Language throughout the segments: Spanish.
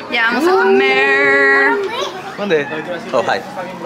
Ya vamos a comer. ¿Dónde? Oh, hi.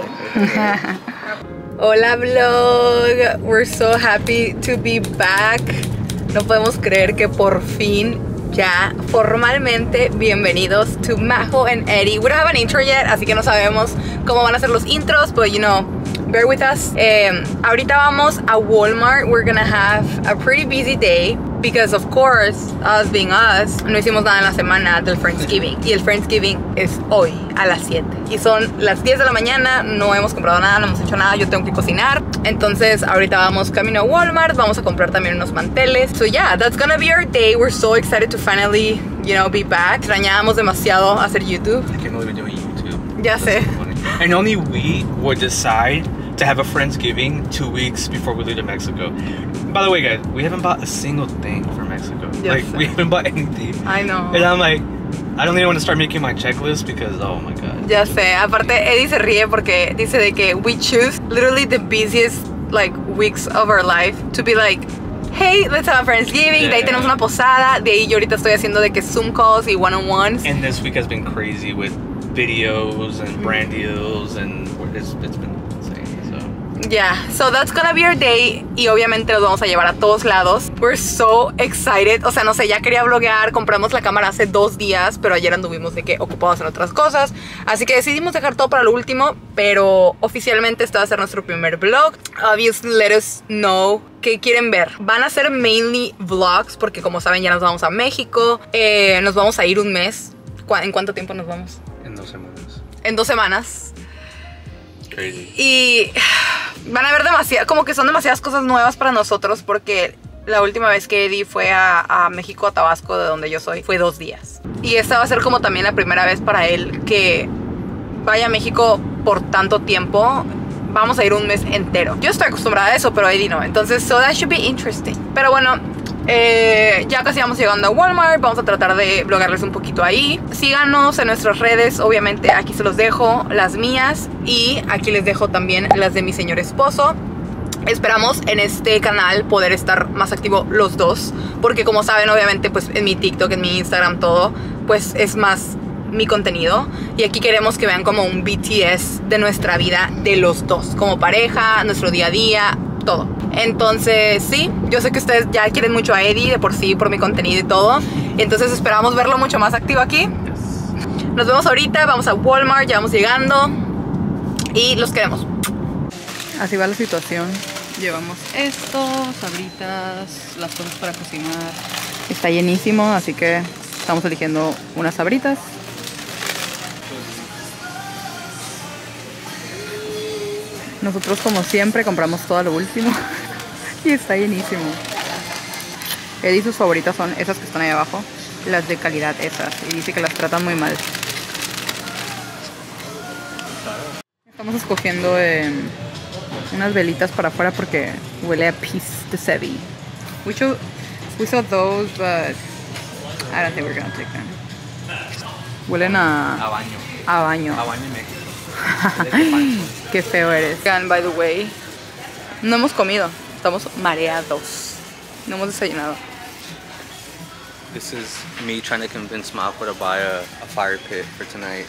Hola vlog. We're so happy to be back. No podemos creer que por fin ya formalmente bienvenidos to Majo and Eddie. We don't have an intro yet, así que no sabemos cómo van a ser los intros, but you know, bear with us. Ahorita vamos a Walmart. We're gonna have a pretty busy day because of course, us being us, no hicimos nada en la semana del Friendsgiving. Y el Friendsgiving es hoy a las 7. Y son las 10 de la mañana, no hemos comprado nada, no hemos hecho nada, yo tengo que cocinar. Entonces ahorita vamos camino a Walmart, vamos a comprar también unos manteles. So yeah, that's gonna be our day. We're so excited to finally, you know, be back. Extrañábamos demasiado hacer YouTube. I can't believe we're doing YouTube. Ya sé. And only we would decide to have a Friendsgiving 2 weeks before we leave to Mexico. By the way, guys, we haven't bought a single thing for Mexico. Yes. Like, we haven't bought anything. I know. And I'm like, I don't even want to start making my checklist because, oh my god. Ya sé. Aparte, Eddie se ríe porque dice de que we choose literally the busiest like weeks of our life to be like, hey, let's have a Friendsgiving. De ahí tenemos una posada. De ahí yo ahorita estoy haciendo de que Zoom calls y one-on-ones. And this week has been crazy with videos and brand deals, and it's been insane. So Yeah, so that's gonna be our day. Y obviamente los vamos a llevar a todos lados. We're so excited. O sea, no sé, ya quería vloguear. Compramos la cámara hace 2 días, pero ayer anduvimos de que ocupados en otras cosas. Así que decidimos dejar todo para lo último. Pero oficialmente este va a ser nuestro primer vlog. Obviously, let us know qué quieren ver. Van a ser mainly vlogs, porque como saben ya nos vamos a México. Nos vamos a ir un mes. ¿En cuánto tiempo nos vamos? in 2 semanas. En 2 semanas. Crazy. Y van a ver como que son demasiadas cosas nuevas para nosotros, porque la última vez que Eddie fue a México, a Tabasco, de donde yo soy, fue 2 días. Y esta va a ser como también la primera vez para él que vaya a México por tanto tiempo. Vamos a ir un mes entero. Yo estoy acostumbrada a eso, pero Eddie no. Entonces, so that should be interesting. Pero bueno, ya casi vamos llegando a Walmart. Vamos a tratar de vlogarles un poquito ahí. Síganos en nuestras redes. Obviamente aquí se los dejo, las mías. Y aquí les dejo también las de mi señor esposo. Esperamos en este canal poder estar más activo los dos, porque como saben, obviamente pues en mi TikTok, en mi Instagram, todo pues es más mi contenido. Y aquí queremos que vean como un BTS de nuestra vida, de los dos, como pareja, nuestro día a día, todo. Entonces sí, yo sé que ustedes ya quieren mucho a Eddie de por sí, por mi contenido y todo. Entonces esperamos verlo mucho más activo aquí. Nos vemos ahorita, vamos a Walmart, ya vamos llegando y los queremos. Así va la situación. Llevamos esto, sabritas, las cosas para cocinar. Está llenísimo, así que estamos eligiendo unas sabritas. Nosotros como siempre compramos todo lo último. Y está llenísimo. Eddie, sus favoritas son esas que están ahí abajo, las de calidad esas. Y dice que las tratan muy mal. Estamos escogiendo unas velitas para afuera porque huele a piece de Sevi. We saw those, but I don't think we're gonna take them. Huelen a baño. A baño. A baño en México. Qué feo eres. And by the way, no hemos comido. Estamos mareados. No hemos desayunado. This is me trying to convince Majo to buy a fire pit for tonight.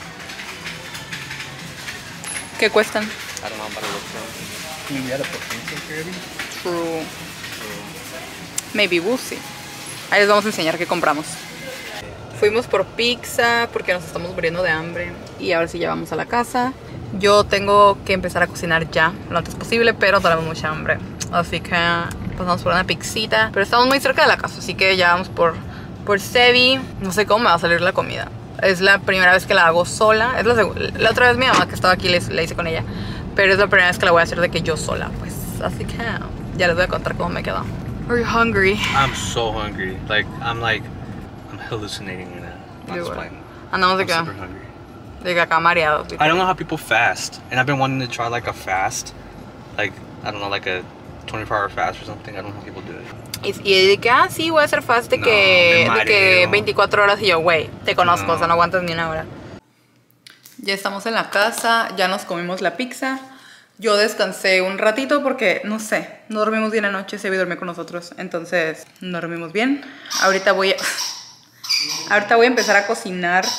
¿Qué cuestan? I don't know, I'm about to look for them. You had to put things in here. True. Maybe we'll see. Ahí les vamos a enseñar qué compramos. Fuimos por pizza porque nos estamos muriendo de hambre. Y ahora sí ya vamos a la casa. Yo tengo que empezar a cocinar ya, lo antes posible, pero tenemos mucha hambre. Así que pasamos por una pizzita. Pero estamos muy cerca de la casa, así que ya vamos por Sevi. No sé cómo me va a salir la comida. Es la primera vez que la hago sola. Es la otra vez mi mamá que estaba aquí la hice con ella. Pero es la primera vez que la voy a hacer de que yo sola, pues. Así que ya les voy a contar cómo me quedó. Are you hungry? I'm so hungry. I'm hallucinating right now. Yo, That's fine. andamos de I'm que super hungry. de que acá mareados. I don't know how people fast, and I've been wanting to try like a fast, like I don't know, like a 24-hour fast or something. I don't know how people do it. Y de que, sí, voy a hacer fast de que 24 horas. Y yo, güey, te conozco, o sea, no aguantas ni una hora. Ya estamos en la casa, ya nos comimos la pizza. Yo descansé un ratito porque, no sé, no dormimos bien anoche, Sevi dormí con nosotros, entonces no dormimos bien. Ahorita voy a empezar a cocinar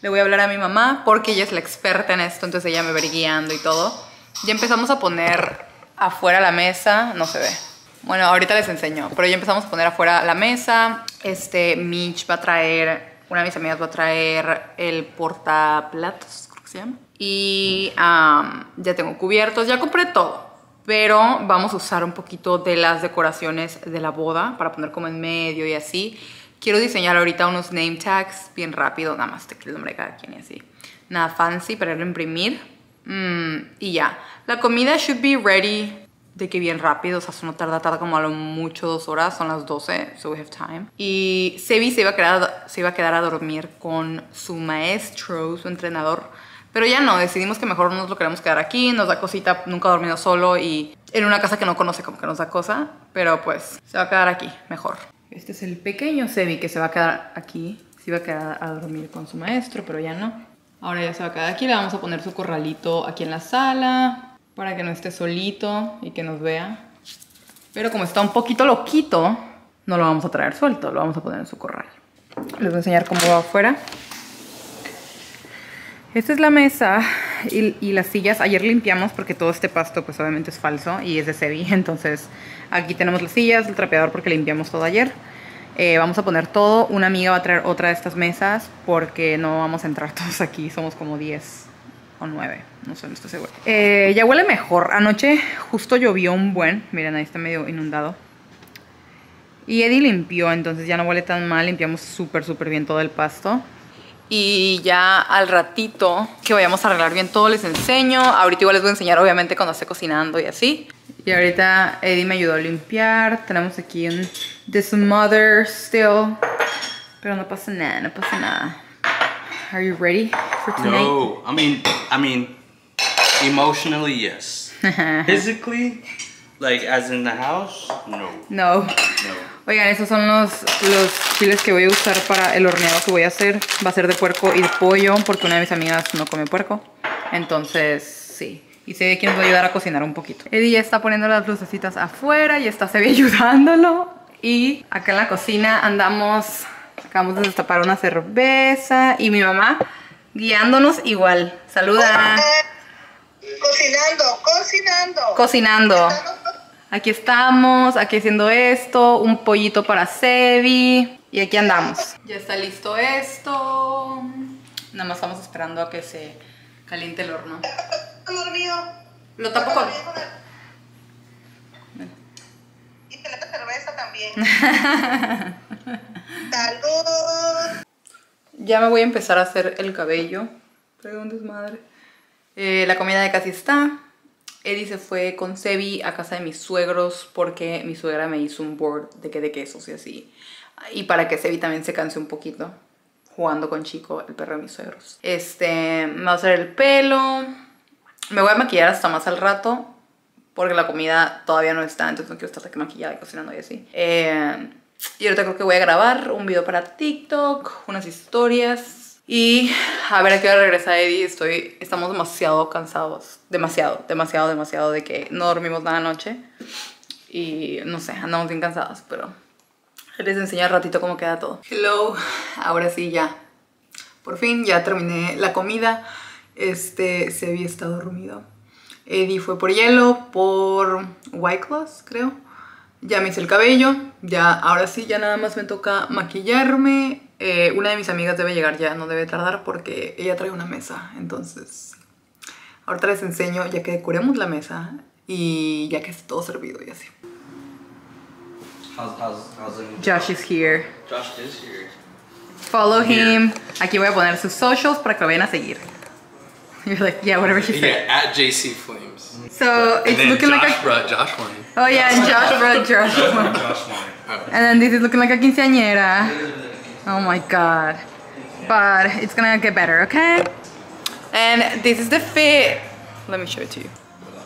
Le voy a hablar a mi mamá porque ella es la experta en esto, entonces ella me va a ir guiando y todo. Ya empezamos a poner afuera la mesa, no se ve. Bueno, ahorita les enseño, pero ya empezamos a poner afuera la mesa. Mitch va a traer, una de mis amigas va a traer el portaplatos, creo que se llama. Y ya tengo cubiertos, ya compré todo. Pero vamos a usar un poquito de las decoraciones de la boda para poner como en medio y así. Quiero diseñar ahorita unos name tags bien rápido, nada más el nombre de cada quien y así. Nada fancy para irlo a imprimir. Y ya. La comida should be ready de que bien rápido, o sea, eso no tarda como a lo mucho 2 horas, son las 12, so we have time. Y Sebi se iba a quedar a dormir con su maestro, su entrenador, pero ya no, decidimos que mejor nos lo queremos quedar aquí, nos da cosita, nunca ha dormido solo y en una casa que no conoce como que nos da cosa, pero pues se va a quedar aquí, mejor. Este es el pequeño Sebi que se va a quedar aquí, se iba a quedar a dormir con su maestro, pero ya no. Ahora ya se va a quedar aquí, le vamos a poner su corralito aquí en la sala, para que no esté solito y que nos vea. Pero como está un poquito loquito, no lo vamos a traer suelto, lo vamos a poner en su corral. Les voy a enseñar cómo va afuera. Esta es la mesa y las sillas. Ayer limpiamos porque todo este pasto pues obviamente es falso y es de Sebi. Entonces aquí tenemos las sillas, el trapeador porque limpiamos todo ayer. Vamos a poner todo. Una amiga va a traer otra de estas mesas porque no vamos a entrar todos aquí. Somos como 10 o 9, no sé, no estoy segura. Ya huele mejor. Anoche justo llovió un buen. Miren, ahí está medio inundado. Y Eddie limpió, entonces ya no huele tan mal. Limpiamos súper bien todo el pasto. Y ya al ratito que vayamos a arreglar bien todo les enseño. Ahorita igual les voy a enseñar obviamente cuando esté cocinando y así. Y ahorita Eddie me ayudó a limpiar. Tenemos aquí un This Mother still. Pero no pasa nada, no pasa nada. Are you ready for tonight? No, I mean, emotionally, yes. Physically, like as in the house, no. No. Oigan, estos son los chiles que voy a usar para el horneado que voy a hacer. Va a ser de puerco y de pollo porque una de mis amigas no come puerco. Entonces, sí. Y sé quién nos va a ayudar a cocinar un poquito. Eddie ya está poniendo las lucecitas afuera y está Sebi ayudándolo. Y acá en la cocina andamos... Acabamos de destapar una cerveza y mi mamá guiándonos igual. Saluda. Cocinando. Aquí estamos, aquí haciendo esto, un pollito para Sebi y aquí andamos. Ya está listo esto. Nada más estamos esperando a que se caliente el horno. Lo tapo con... Y te la cerveza también. ¡Salud! Ya me voy a empezar a hacer el cabello. Traigo un desmadre. La comida ya casi está. Eddie se fue con Sebi a casa de mis suegros porque mi suegra me hizo un board de quesos y así. Y para que Sebi también se canse un poquito jugando con Chico, el perro de mis suegros. Me va a hacer el pelo. Me voy a maquillar hasta más al rato porque la comida todavía no está, entonces no quiero estar aquí maquillada y cocinando y así. Y ahorita creo que voy a grabar un video para TikTok, unas historias. Y a ver a qué hora regresa Eddie. Estamos demasiado cansados. Demasiado de que no dormimos nada anoche. Y no sé, andamos bien cansados, pero les enseño al ratito cómo queda todo. Hello, ahora sí ya. Por fin ya terminé la comida. Sebi está dormido. Eddie fue por hielo, por White Claws, creo. Ya me hice el cabello, ya, ahora sí, ya nada más me toca maquillarme. Una de mis amigas debe llegar ya, no debe tardar porque ella trae una mesa. Entonces, ahorita les enseño ya que decoremos la mesa y ya que esté todo servido y así. How's it? Josh is here. Josh is here. Follow him. Aquí voy a poner sus socials para que lo vayan a seguir. You're like, yeah, whatever she said. Yeah, at JC Flames. So it's looking like a... Josh Wayne. Oh yeah, and Josh brought Josh. And then this is looking like a quinceañera. Oh my god. But it's gonna get better, okay? And this is the fit. Let me show it to you.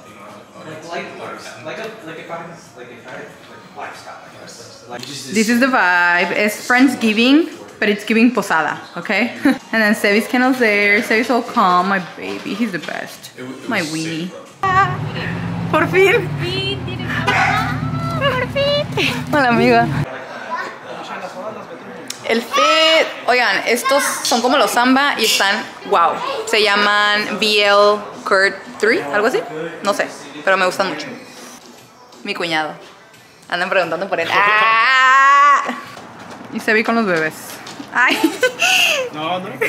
This is the vibe. It's Friendsgiving, but it's giving posada, okay? And then Sebi's candles there. Sebi's all calm, my baby. He's the best. My weenie. Por fin. Por fin. Hola, amiga. El fit, oigan, estos son como los Samba y están, wow, se llaman BL Kurt 3, algo así, no sé, pero me gustan mucho. Mi cuñado, andan preguntando por él. ¡Ah! Y se vi con los bebés. Ay. No, no.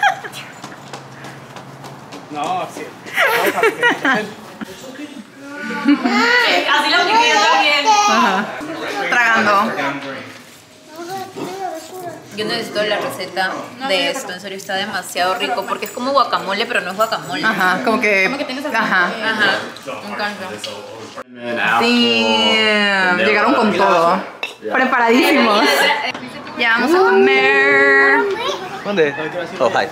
No, sí. Así lo apliqué yo también. Ajá. Tragando. Yo necesito la receta de esto, en serio está demasiado rico porque es como guacamole, pero no es guacamole. Ajá, como que tienes así. ajá. Ajá, me encanta. Damn, llegaron con todo. Preparadísimos. Ya vamos a comer. ¿Dónde? Oh, hi.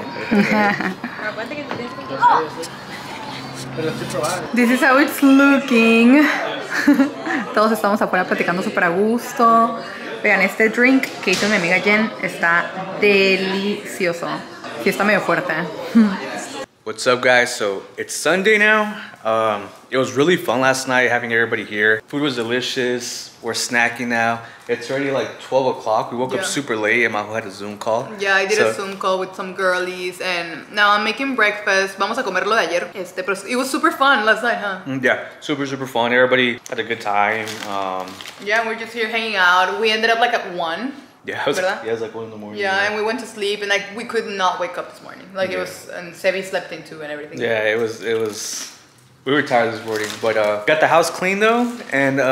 This is how it's looking. Todos estamos afuera platicando súper a gusto. Vean, este drink que hizo mi amiga Jen está delicioso. Sí, está medio fuerte. What's up, guys? So it's Sunday now. It was really fun last night having everybody here. Food was delicious. We're snacking now. It's already like 12 o'clock. We woke up super late and Majo had a Zoom call. Yeah, I did a Zoom call with some girlies and now I'm making breakfast. Vamos a comer lo de ayer. Pero it was super fun last night, huh? Yeah, super fun. Everybody had a good time. Yeah, we're just here hanging out. We ended up like at 1. Yeah, it ¿verdad? was like 1 in the morning. Yeah, and we went to sleep and like we could not wake up this morning. Like it was, and Sebi slept in too and everything. Yeah, it was. We were tired this morning, but got the house clean though, and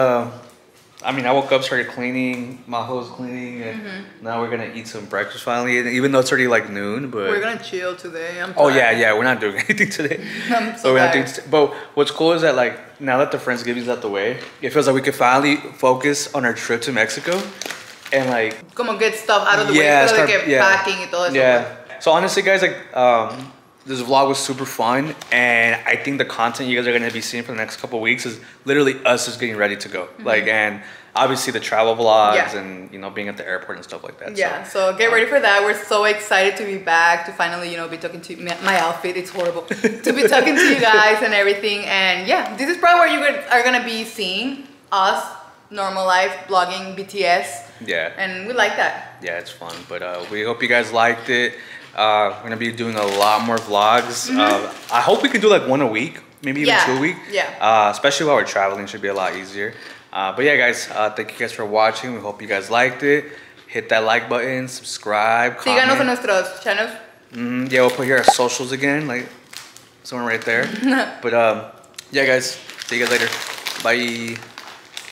I mean, I woke up, started cleaning. Majo was cleaning, and now we're gonna eat some breakfast finally. And even though it's already like noon, but we're gonna chill today. I'm oh tired. yeah, we're not doing anything today. I'm so we're not tired. doing. But what's cool is that like now that the Friendsgiving's out the way, it feels like we could finally focus on our trip to Mexico, and like Como get stuff out of the way, start- pero de que packing y todo eso. yeah. So honestly, guys, like this vlog was super fun, and I think the content you guys are gonna be seeing for the next couple of weeks is literally us just getting ready to go. Like, and obviously the travel vlogs and being at the airport and stuff like that. Yeah, so get ready for that. We're so excited to be back, to finally, be talking to you. My outfit, it's horrible. To be talking to you guys and everything. And yeah, this is probably where you are gonna be seeing us, normal life, vlogging BTS. Yeah. And we like that. Yeah, it's fun. But we hope you guys liked it. We're gonna be doing a lot more vlogs. I hope we can do like 1 a week, maybe even 2 a week. Yeah. Especially while we're traveling, should be a lot easier. But yeah, guys, thank you guys for watching. We hope you guys liked it. Hit that like button, subscribe, comment. Síganos en nuestros channels. Yeah, we'll put here our socials again, like somewhere right there. But yeah, guys, see you guys later. Bye.